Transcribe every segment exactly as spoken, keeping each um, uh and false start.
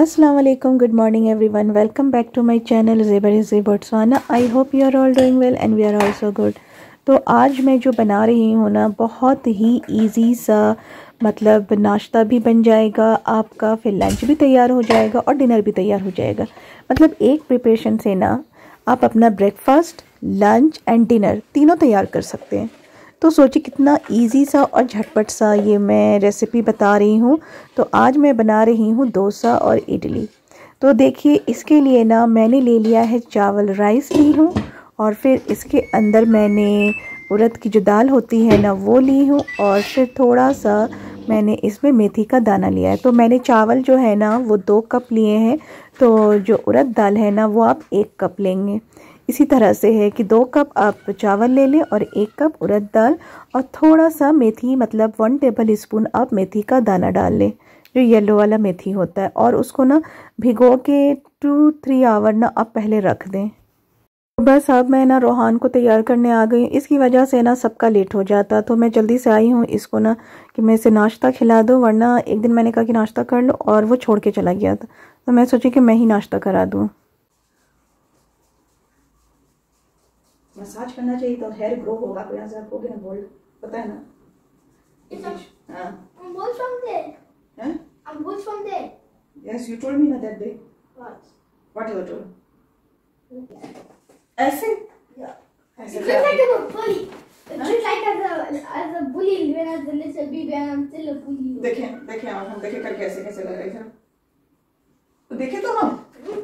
Assalamu alaikum, good morning everyone. Welcome back to my channel Zeba Rizzi Botswana. I hope you are all doing well and we are also good. तो आज मैं जो बना रही हूँ ना, बहुत ही इजी सा मतलब नाश्ता भी बन जाएगा आपका, फिर लंच भी तैयार हो जाएगा और डिनर भी तैयार हो जाएगा। मतलब एक प्रिपरेशन से ना आप अपना ब्रेकफास्ट, लंच एंड डिनर तीनों तैयार कर सकते हैं। तो सोचिए कितना इजी सा और झटपट सा ये मैं रेसिपी बता रही हूँ। तो आज मैं बना रही हूँ डोसा और इडली। तो देखिए इसके लिए ना मैंने ले लिया है चावल, राइस ली हूँ, और फिर इसके अंदर मैंने उड़द की जो दाल होती है ना वो ली हूँ, और फिर थोड़ा सा मैंने इसमें मेथी का दाना लिया है। तो मैंने चावल जो है ना वो दो कप लिए हैं, तो जो उड़द दाल है ना वो आप एक कप लेंगे। इसी तरह से है कि दो कप आप चावल ले लें और एक कप उड़द दाल, और थोड़ा सा मेथी मतलब वन टेबल स्पून आप मेथी का दाना डाल लें, जो येलो वाला मेथी होता है, और उसको ना भिगो के टू थ्री आवर ना आप पहले रख दें। तो बस अब मैं ना रोहान को तैयार करने आ गई। इसकी वजह से ना सबका लेट हो जाता, तो मैं जल्दी से आई हूँ इसको ना कि मैं इसे नाश्ता खिला दूँ, वरना एक दिन मैंने कहा कि नाश्ता कर लो और वो छोड़ के चला गया था, तो मैं सोची कि मैं ही नाश्ता करा दूँ। मसाज करना चाहिए तो हेयर ग्रो होगा, आपको यहाँ से आप होगे ना बोल्ड, पता है ना? हाँ। I'm bold from there. Huh? I'm bold from there. Yes, you told me na that day. What? What you told? ऐसे? Yeah. ऐसे It looks like I'm a bully. It looks like as a as a bully when I was a little baby and I'm still a bully. देखें देखें आप हम देखें कल कैसे कैसे लग रहे थे, तो देखें तो हम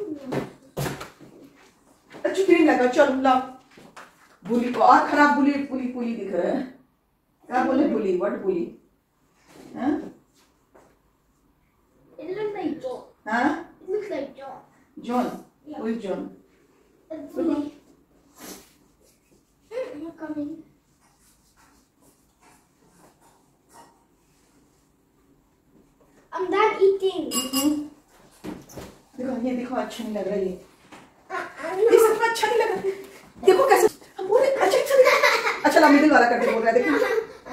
अच्छी क्रीम लगा। चल ला बुली को, और खराब बुली पुली पुली दिख रहा है। क्या बोले बुली? व्हाट बुली? हाँ? It looks like John. हाँ? It looks like John. John? Yeah. Who is John? It's bully. Mm, you're coming. I'm done eating. देखो ये देखो, अच्छा नहीं लग रहा ये। Uh, uh, ये सच में अच्छा नहीं लग रहा। देखो कैसे हम बोल रहे अच्छा अच्छा नहीं। अच्छा ला मिडिल वाला करके बोल रहा है, देखो।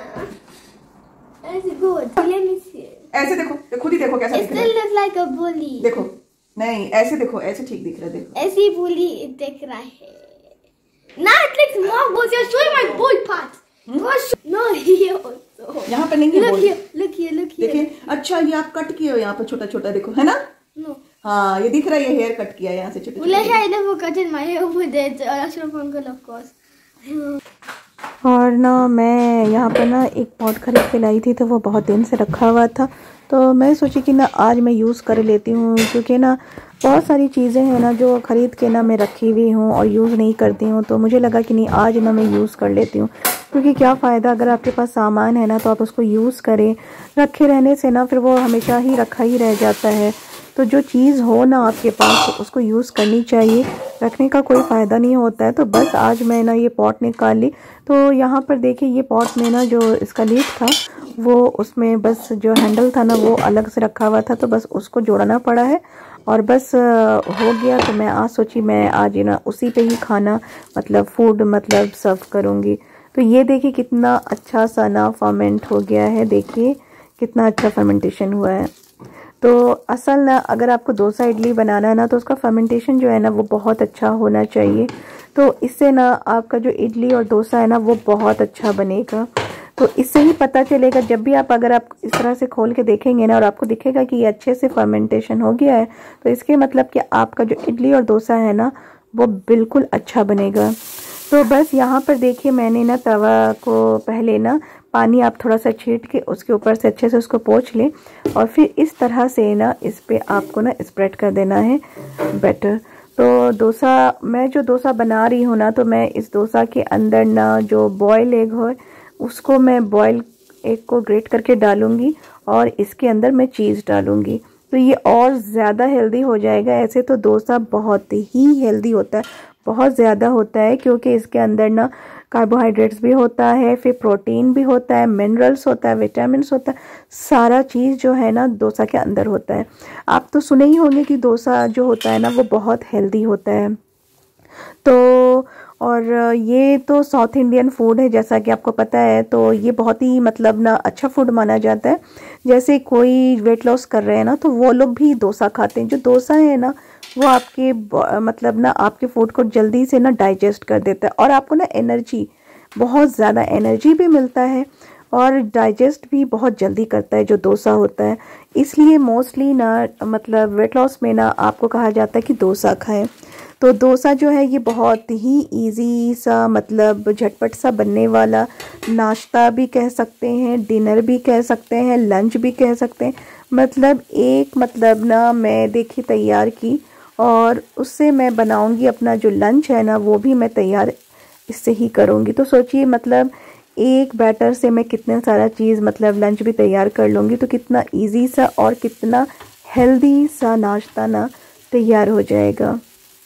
It's good. Let me see. ऐसे देखो, खुद ही देखो कैसा It दिख रहा still है। looks like a bully. देखो नहीं, ऐसे देखो, ऐसे ठीक दिख रहा है, देखो। ऐसी bully दिख रहा है। Now it looks more bully. You're showing my boy part. You're sho- No, here also. यहाँ पे नहीं है Look बोल। here, look here, look here. देखिए अच्छा ये आप कट किए हो यहाँ पे छोटा छोटा, देखो है ना? No. हाँ ये दिख रहा है, ये हेयर कट किया है यहाँ से छोटे Well, छोटे। I never cut in my hair over there. It's Ashraf uncle, of course. और ना मैं यहाँ पर ना एक पॉट खरीद के लाई थी, तो वो बहुत दिन से रखा हुआ था, तो मैं सोची कि ना आज मैं यूज़ कर लेती हूँ, क्योंकि ना बहुत सारी चीज़ें हैं ना जो ख़रीद के ना मैं रखी हुई हूँ और यूज़ नहीं करती हूँ, तो मुझे लगा कि नहीं आज ना मैं यूज़ कर लेती हूँ। क्योंकि क्या फ़ायदा अगर आपके पास सामान है ना तो आप उसको यूज़ करें, रखे रहने से ना फिर वो हमेशा ही रखा ही रह जाता है। तो जो चीज़ हो ना आपके पास तो उसको यूज़ करनी चाहिए, रखने का कोई फ़ायदा नहीं होता है। तो बस आज मैं ना ये पॉट निकाल ली। तो यहाँ पर देखिए ये पॉट में ना जो इसका लीड था वो उसमें बस जो हैंडल था ना वो अलग से रखा हुआ था, तो बस उसको जोड़ना पड़ा है और बस हो गया। तो मैं आज सोची मैं आज ना उसी पे ही खाना मतलब फूड मतलब सर्व करूँगी। तो ये देखिए कितना अच्छा सा ना फर्मेंट हो गया है, देखिए कितना अच्छा फर्मेंटेशन हुआ है। तो असल ना अगर आपको डोसा इडली बनाना है ना तो उसका फर्मेंटेशन जो है ना वो बहुत अच्छा होना चाहिए, तो इससे ना आपका जो इडली और डोसा है ना वो बहुत अच्छा बनेगा। तो इससे ही पता चलेगा, जब भी आप अगर आप इस तरह से खोल के देखेंगे ना और आपको दिखेगा कि ये अच्छे से फर्मेंटेशन हो गया है, तो इसके मतलब कि आपका जो इडली और डोसा है ना वो बिल्कुल अच्छा बनेगा। तो बस यहाँ पर देखिए मैंने ना तवा को पहले ना पानी आप थोड़ा सा छीट के उसके ऊपर से अच्छे से उसको पोंछ लें, और फिर इस तरह से ना इस पे आपको ना स्प्रेड कर देना है बैटर। तो डोसा मैं जो डोसा बना रही हूँ ना, तो मैं इस डोसा के अंदर ना जो बॉयल एग हो उसको मैं बॉयल एग को ग्रेट करके डालूँगी, और इसके अंदर मैं चीज़ डालूँगी, तो ये और ज़्यादा हेल्दी हो जाएगा। ऐसे तो डोसा बहुत ही हेल्दी होता है, बहुत ज़्यादा होता है, क्योंकि इसके अंदर ना कार्बोहाइड्रेट्स भी होता है, फिर प्रोटीन भी होता है, मिनरल्स होता है, विटामिन्स होता है, सारा चीज़ जो है ना डोसा के अंदर होता है। आप तो सुने ही होंगे कि डोसा जो होता है ना वो बहुत हेल्दी होता है। तो और ये तो साउथ इंडियन फूड है जैसा कि आपको पता है, तो ये बहुत ही मतलब ना अच्छा फूड माना जाता है। जैसे कोई वेट लॉस कर रहे हैं ना तो वो लोग भी डोसा खाते हैं। जो डोसा है ना वो आपके मतलब ना आपके फूड को जल्दी से ना डाइजेस्ट कर देता है और आपको ना एनर्जी, बहुत ज़्यादा एनर्जी भी मिलता है और डाइजेस्ट भी बहुत जल्दी करता है जो डोसा होता है। इसलिए मोस्टली ना मतलब वेट लॉस में ना आपको कहा जाता है कि डोसा खाएं। तो डोसा जो है ये बहुत ही इजी सा मतलब झटपट सा बनने वाला नाश्ता भी कह सकते हैं, डिनर भी कह सकते हैं, लंच भी कह सकते हैं। मतलब एक मतलब ना मैं देखी तैयार की और उससे मैं बनाऊंगी अपना जो लंच है ना वो भी मैं तैयार इससे ही करूंगी। तो सोचिए मतलब एक बैटर से मैं कितने सारा चीज़ मतलब लंच भी तैयार कर लूँगी। तो कितना इजी सा और कितना हेल्दी सा नाश्ता ना तैयार हो जाएगा।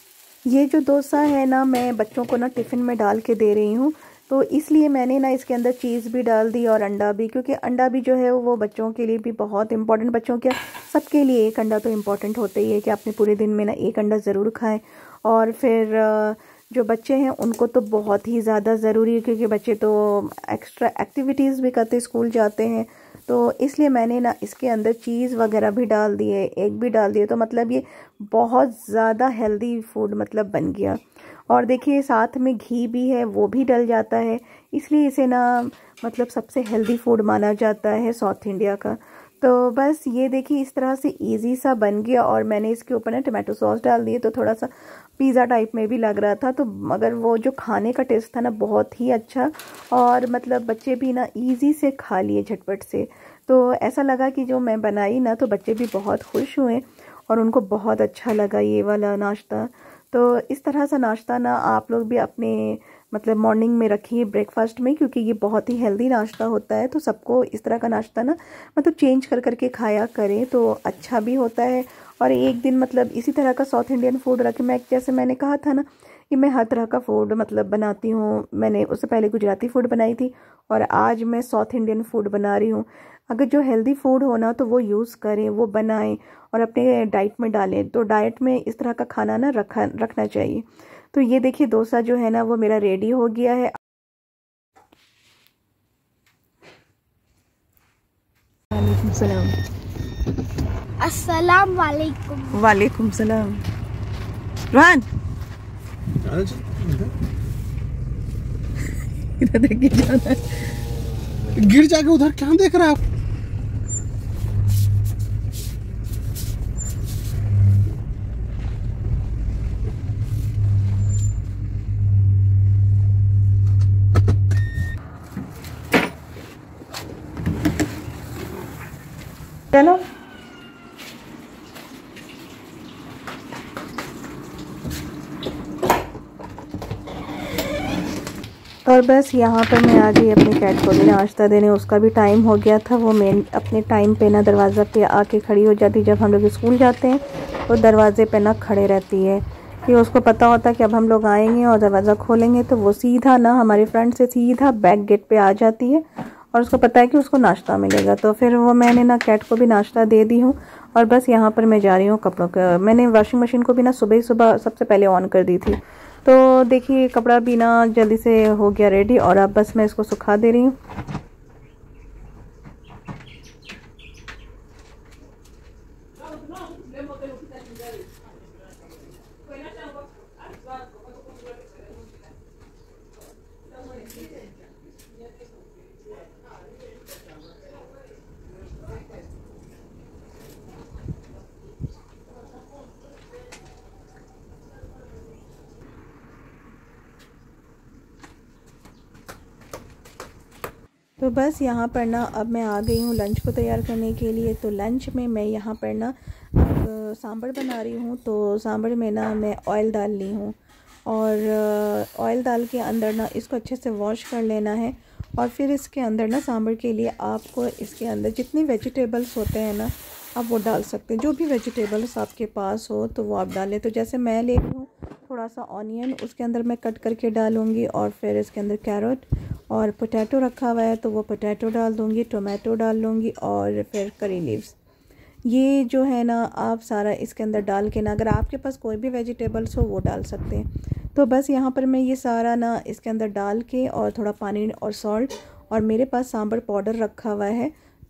ये जो डोसा है ना मैं बच्चों को ना टिफ़िन में डाल के दे रही हूँ, तो इसलिए मैंने ना इसके अंदर चीज़ भी डाल दी और अंडा भी, क्योंकि अंडा भी जो है वो बच्चों के लिए भी बहुत इंपॉर्टेंट, बच्चों क्या सबके लिए एक अंडा तो इम्पॉर्टेंट होता ही है कि आपने पूरे दिन में ना एक अंडा ज़रूर खाएं। और फिर जो बच्चे हैं उनको तो बहुत ही ज़्यादा ज़रूरी है, क्योंकि बच्चे तो एक्स्ट्रा एक्टिविटीज़ भी करते स्कूल जाते हैं। तो इसलिए मैंने ना इसके अंदर चीज़ वगैरह भी डाल दिए, एग भी डाल दिए। तो मतलब ये बहुत ज़्यादा हेल्दी फूड मतलब बन गया। और देखिए साथ में घी भी है, वो भी डल जाता है, इसलिए इसे ना मतलब सबसे हेल्दी फूड माना जाता है साउथ इंडिया का। तो बस ये देखिए इस तरह से इजी सा बन गया। और मैंने इसके ऊपर ना टमाटो सॉस डाल दिए, तो थोड़ा सा पिज़्ज़ा टाइप में भी लग रहा था। तो मगर वो जो खाने का टेस्ट था ना बहुत ही अच्छा, और मतलब बच्चे भी ना इजी से खा लिए झटपट से। तो ऐसा लगा कि जो मैं बनाई ना तो बच्चे भी बहुत खुश हुए और उनको बहुत अच्छा लगा ये वाला नाश्ता। तो इस तरह सा नाश्ता ना आप लोग भी अपने मतलब मॉर्निंग में रखिए ब्रेकफास्ट में, क्योंकि ये बहुत ही हेल्दी नाश्ता होता है। तो सबको इस तरह का नाश्ता ना मतलब चेंज कर करके खाया करें तो अच्छा भी होता है। और एक दिन मतलब इसी तरह का साउथ इंडियन फूड रखें। मैं जैसे मैंने कहा था ना कि मैं हर तरह का फूड मतलब बनाती हूँ। मैंने उससे पहले गुजराती फूड बनाई थी और आज मैं साउथ इंडियन फूड बना रही हूँ। अगर जो हेल्दी फूड हो ना तो वो यूज़ करें, वो बनाएं और अपने डाइट में डालें। तो डाइट में इस तरह का खाना ना रखा रखना चाहिए। तो ये देखिए डोसा जो है ना वो मेरा रेडी हो गया है। वालेकुम सलाम। अस्सलाम वालेकुम। वालेकुम सलाम। रोहन इधर देखिए जाना है। गिर जाके उधर क्या देख रहा है आप? चलो और बस यहाँ पर मैं आ गई अपनी कैट को भी नाश्ता देने। उसका भी टाइम हो गया था। वो मेन अपने टाइम पे ना दरवाज़ा पे आके खड़ी हो जाती। जब हम लोग स्कूल जाते हैं तो दरवाजे पे ना खड़े रहती है कि उसको पता होता है कि अब हम लोग आएंगे और दरवाज़ा खोलेंगे, तो वो सीधा ना हमारे फ्रंट से सीधा बैक गेट पे आ जाती है और उसको पता है कि उसको नाश्ता मिलेगा। तो फिर वो मैंने ना कैट को भी नाश्ता दे दी हूँ। और बस यहाँ पर मैं जा रही हूँ कपड़ों का। मैंने वॉशिंग मशीन को भी ना सुबह सुबह सबसे पहले ऑन कर दी थी। तो देखिए कपड़ा भी ना जल्दी से हो गया रेडी और अब बस मैं इसको सुखा दे रही हूँ। तो बस यहाँ पर ना अब मैं आ गई हूँ लंच को तैयार करने के लिए। तो लंच में मैं यहाँ पर ना अब सांभर बना रही हूँ। तो सांभर में ना मैं ऑयल डाल ली हूँ और ऑयल डाल के अंदर ना इसको अच्छे से वॉश कर लेना है। और फिर इसके अंदर ना सांभर के लिए आपको इसके अंदर जितने वेजिटेबल्स होते हैं ना आप वो डाल सकते हैं। जो भी वेजिटेबल्स आपके पास हो तो वो आप डालें। तो जैसे मैं ले रही हूँ थोड़ा सा ऑनियन, उसके अंदर मैं कट करके डालूँगी। और फिर इसके अंदर कैरेट और पोटैटो रखा हुआ है तो वो पोटैटो डाल दूँगी, टोमेटो डाल लूँगी और फिर करी लीव्स। ये जो है ना आप सारा इसके अंदर डाल के ना, अगर आपके पास कोई भी वेजिटेबल्स हो वो डाल सकते हैं। तो बस यहाँ पर मैं ये सारा ना इसके अंदर डाल के और थोड़ा पानी और सॉल्ट, और मेरे पास सांभर पाउडर रखा हुआ है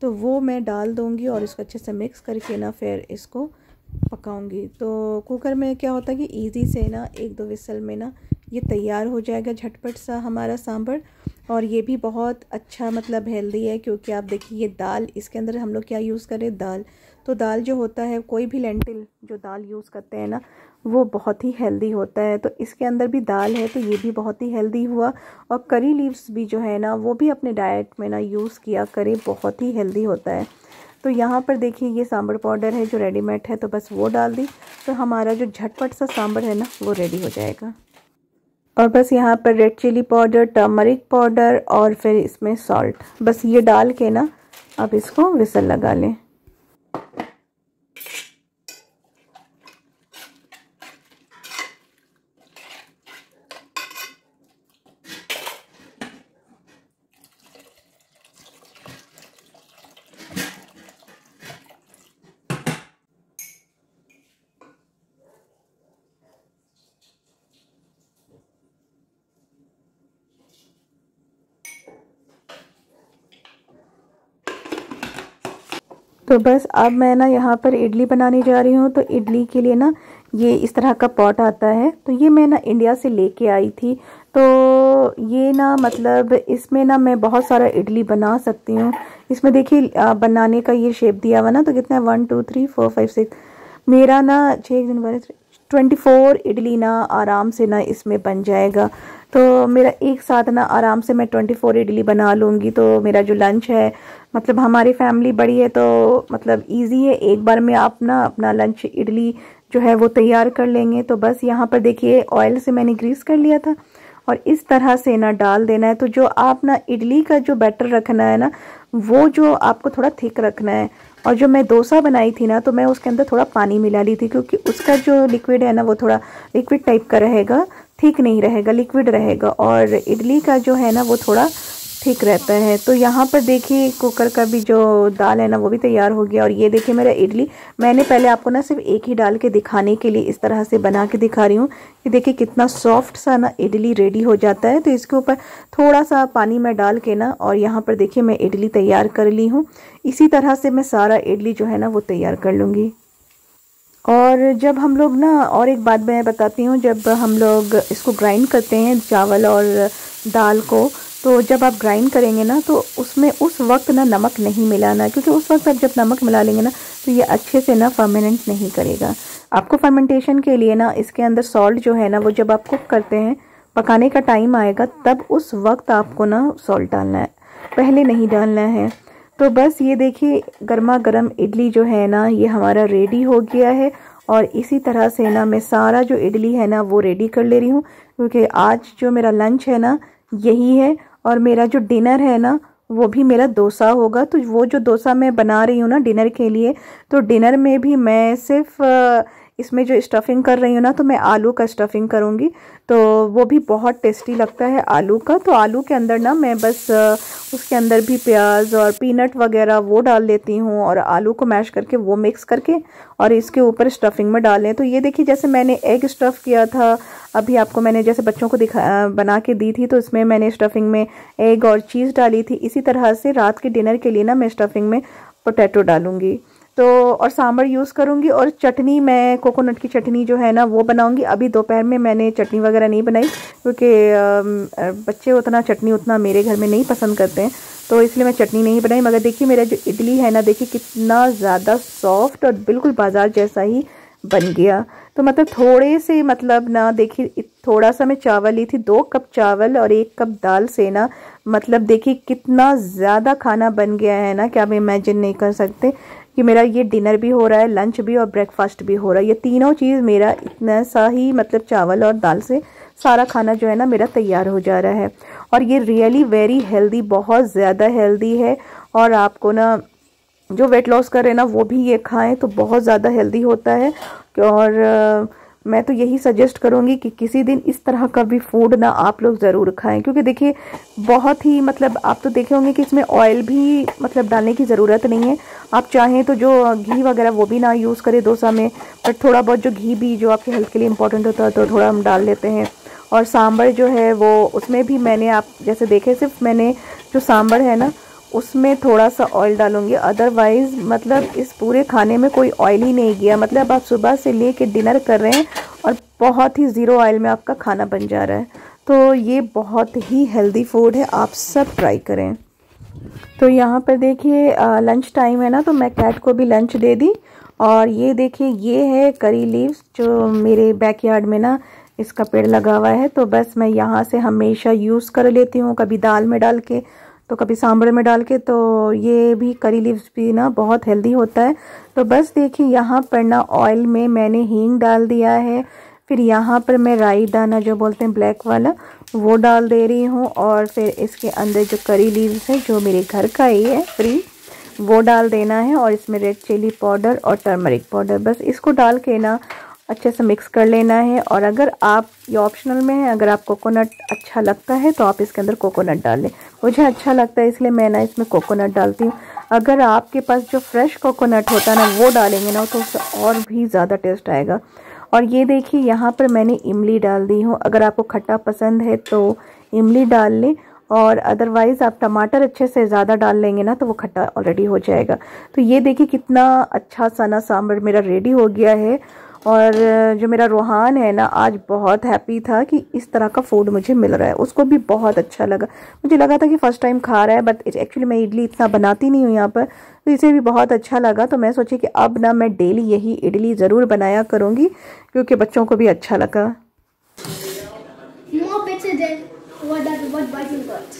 तो वो मैं डाल दूँगी और इसको अच्छे से मिक्स करके ना फिर इसको पकाऊंगी। तो कुकर में क्या होता है कि इजी से ना एक दो विसल में ना ये तैयार हो जाएगा झटपट सा हमारा सांभर। और ये भी बहुत अच्छा मतलब हेल्दी है, क्योंकि आप देखिए ये दाल, इसके अंदर हम लोग क्या यूज़ करें, दाल। तो दाल जो होता है, कोई भी लेंटिल जो दाल यूज़ करते हैं ना, वो बहुत ही हेल्दी होता है। तो इसके अंदर भी दाल है, तो ये भी बहुत ही हेल्दी हुआ। और करी लीव्स भी जो है ना, वो भी अपने डाइट में ना यूज़ किया करें, बहुत ही हेल्दी होता है। तो यहाँ पर देखिए ये सांभर पाउडर है जो रेडीमेड है, तो बस वो डाल दी, तो हमारा जो झटपट सा सांभर है ना वो रेडी हो जाएगा। और बस यहाँ पर red chilli powder, turmeric powder और फिर इसमें सॉल्ट, बस ये डाल के ना अब इसको विसल लगा लें। तो बस अब मैं ना यहाँ पर इडली बनाने जा रही हूँ। तो इडली के लिए ना ये इस तरह का पॉट आता है, तो ये मैं ना इंडिया से लेके आई थी। तो ये ना मतलब इसमें ना मैं बहुत सारा इडली बना सकती हूँ। इसमें देखिए बनाने का ये शेप दिया हुआ ना, तो कितना है, one two three four five six, मेरा ना छः दिन बारह ट्वेंटी फोर इडली ना आराम से ना इसमें बन जाएगा। तो मेरा एक साथ ना आराम से मैं ट्वेंटी फोर इडली बना लूँगी। तो मेरा जो लंच है, मतलब हमारी फैमिली बड़ी है, तो मतलब इजी है, एक बार में आप ना अपना लंच इडली जो है वो तैयार कर लेंगे। तो बस यहाँ पर देखिए ऑयल से मैंने ग्रीस कर लिया था और इस तरह से ना डाल देना है। तो जो आप ना इडली का जो बैटर रखना है ना, वो जो आपको थोड़ा थिक रखना है। और जो मैं डोसा बनाई थी ना, तो मैं उसके अंदर थोड़ा पानी मिला ली थी, क्योंकि उसका जो लिक्विड है ना वो थोड़ा लिक्विड टाइप का रहेगा, थिक नहीं रहेगा, लिक्विड रहेगा। और इडली का जो है ना वो थोड़ा ठीक रहता है। तो यहाँ पर देखिए कुकर का भी जो दाल है ना वो भी तैयार हो गया। और ये देखिए मेरा इडली, मैंने पहले आपको ना सिर्फ एक ही डाल के दिखाने के लिए इस तरह से बना के दिखा रही हूँ कि देखिए कितना सॉफ्ट सा ना इडली रेडी हो जाता है। तो इसके ऊपर थोड़ा सा पानी में डाल के ना, और यहाँ पर देखिए मैं इडली तैयार कर ली हूँ। इसी तरह से मैं सारा इडली जो है ना वो तैयार कर लूँगी। और जब हम लोग ना, और एक बात मैं बताती हूँ, जब हम लोग इसको ग्राइंड करते हैं चावल और दाल को, तो जब आप ग्राइंड करेंगे ना, तो उसमें उस वक्त ना नमक नहीं मिलाना, क्योंकि उस वक्त आप जब नमक मिला लेंगे ना तो ये अच्छे से ना फर्मेंट नहीं करेगा। आपको फर्मेंटेशन के लिए ना इसके अंदर सॉल्ट जो है ना, वो जब आप कुक करते हैं, पकाने का टाइम आएगा, तब उस वक्त आपको ना सॉल्ट डालना है, पहले नहीं डालना है। तो बस ये देखिए गर्मा गर्म इडली जो है ना ये हमारा रेडी हो गया है। और इसी तरह से ना मैं सारा जो इडली है ना वो रेडी कर ले रही हूँ, क्योंकि आज जो मेरा लंच है ना यही है, और मेरा जो डिनर है ना वो भी मेरा डोसा होगा। तो वो जो डोसा मैं बना रही हूँ ना डिनर के लिए, तो डिनर में भी मैं सिर्फ इसमें जो स्टफिंग कर रही हूँ ना, तो मैं आलू का स्टफिंग करूँगी। तो वो भी बहुत टेस्टी लगता है आलू का। तो आलू के अंदर ना मैं बस उसके अंदर भी प्याज और पीनट वगैरह वो डाल देती हूँ, और आलू को मैश करके वो मिक्स करके और इसके ऊपर स्टफिंग में डालें। तो ये देखिए जैसे मैंने एग स्टफ़ किया था, अभी आपको मैंने जैसे बच्चों को दिखा बना के दी थी, तो इसमें मैंने स्टफिंग में एग और चीज़ डाली थी। इसी तरह से रात के डिनर के लिए ना मैं स्टफिंग में पोटैटो डालूंगी। तो और सांभर यूज़ करूँगी, और चटनी मैं कोकोनट की चटनी जो है ना वो बनाऊँगी। अभी दोपहर में मैंने चटनी वगैरह नहीं बनाई, क्योंकि बच्चे उतना चटनी उतना मेरे घर में नहीं पसंद करते हैं, तो इसलिए मैं चटनी नहीं बनाई। मगर देखिए मेरा जो इडली है ना, देखिए कितना ज़्यादा सॉफ्ट और बिल्कुल बाजार जैसा ही बन गया। तो मतलब थोड़े से मतलब ना देखिए थोड़ा सा मैं चावल ली थी, दो कप चावल और एक कप दाल से ना मतलब देखिए कितना ज़्यादा खाना बन गया है ना कि आप इमेजिन नहीं कर सकते कि मेरा ये डिनर भी हो रहा है, लंच भी और ब्रेकफास्ट भी हो रहा है। ये तीनों चीज़ मेरा इतना सा ही मतलब चावल और दाल से सारा खाना जो है ना मेरा तैयार हो जा रहा है। और ये रियली वेरी हेल्दी, बहुत ज़्यादा हेल्दी है। और आपको ना जो वेट लॉस कर रहे हैं ना वो भी ये खाएं तो बहुत ज़्यादा हेल्दी होता है। और आ, मैं तो यही सजेस्ट करूँगी कि किसी दिन इस तरह का भी फूड ना आप लोग ज़रूर खाएं, क्योंकि देखिए बहुत ही मतलब आप तो देखे होंगे कि इसमें ऑयल भी मतलब डालने की ज़रूरत नहीं है। आप चाहें तो जो घी वगैरह वो भी ना यूज़ करें डोसा में, बट थोड़ा बहुत जो घी भी जो आपके हेल्थ के लिए इम्पोर्टेंट होता है तो थोड़ा हम डाल लेते हैं। और सांभर जो है वो उसमें भी मैंने आप जैसे देखे, सिर्फ मैंने जो सांभर है ना उसमें थोड़ा सा ऑयल डालूंगी, अदरवाइज़ मतलब इस पूरे खाने में कोई ऑयल ही नहीं गया। मतलब आप सुबह से लेके डिनर कर रहे हैं और बहुत ही ज़ीरो ऑयल में आपका खाना बन जा रहा है। तो ये बहुत ही हेल्दी फूड है, आप सब ट्राई करें। तो यहाँ पर देखिए लंच टाइम है ना, तो मैं कैट को भी लंच दे दी। और ये देखिए ये है करी लीव्स, जो मेरे बैकयार्ड में ना इसका पेड़ लगा हुआ है। तो बस मैं यहाँ से हमेशा यूज़ कर लेती हूँ, कभी दाल में डाल के तो कभी सांभर में डाल के। तो ये भी करी लीव्स भी ना बहुत हेल्दी होता है। तो बस देखिए यहाँ पर ना ऑयल में मैंने हींग डाल दिया है, फिर यहाँ पर मैं राई दाना जो बोलते हैं ब्लैक वाला वो डाल दे रही हूँ, और फिर इसके अंदर जो करी लीव्स है जो मेरे घर का ही है फ्री, वो डाल देना है। और इसमें रेड चिली पाउडर और टर्मरिक पाउडर, बस इसको डाल के ना अच्छे से मिक्स कर लेना है। और अगर आप, ये ऑप्शनल में है, अगर आप कोकोनट अच्छा लगता है तो आप इसके अंदर कोकोनट डाल लें। मुझे अच्छा लगता है इसलिए मैं ना इसमें कोकोनट डालती हूँ। अगर आपके पास जो फ्रेश कोकोनट होता है ना वो डालेंगे ना तो उससे और भी ज़्यादा टेस्ट आएगा। और ये देखिए यहाँ पर मैंने इमली डाल दी हूँ। अगर आपको खट्टा पसंद है तो इमली डाल लें, और अदरवाइज़ आप टमाटर अच्छे से ज़्यादा डाल लेंगे ना तो वो खट्टा ऑलरेडी हो जाएगा। तो ये देखिए कितना अच्छा सा ना सांभर मेरा रेडी हो गया है। और जो मेरा रोहान है ना आज बहुत हैप्पी था कि इस तरह का फूड मुझे मिल रहा है, उसको भी बहुत अच्छा लगा। मुझे लगा था कि फ़र्स्ट टाइम खा रहा है, बट एक्चुअली मैं इडली इतना बनाती नहीं हूँ यहाँ पर, तो इसे भी बहुत अच्छा लगा। तो मैं सोची कि अब ना मैं डेली यही इडली ज़रूर बनाया करूँगी, क्योंकि बच्चों को भी अच्छा लगा। What that what biting got?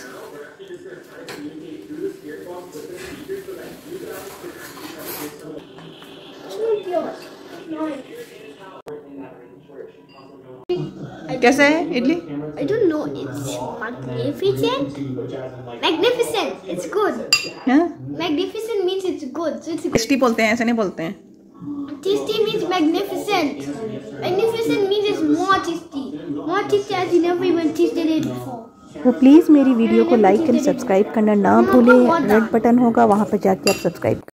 कैसा है idli? I don't know. It's magnificent. Magnificent. It's good. हाँ? Magnificent means it's good. So it's good. Tasty बोलते हैं, ऐसे नहीं बोलते हैं। Tasty means magnificent. Magnificent means it's more tasty. More tasty as you never even tasted it before. तो please मेरी video को लाइक एंड सब्सक्राइब करना ना भूलें। रेड बटन होगा वहाँ पर जाके आप सब्सक्राइब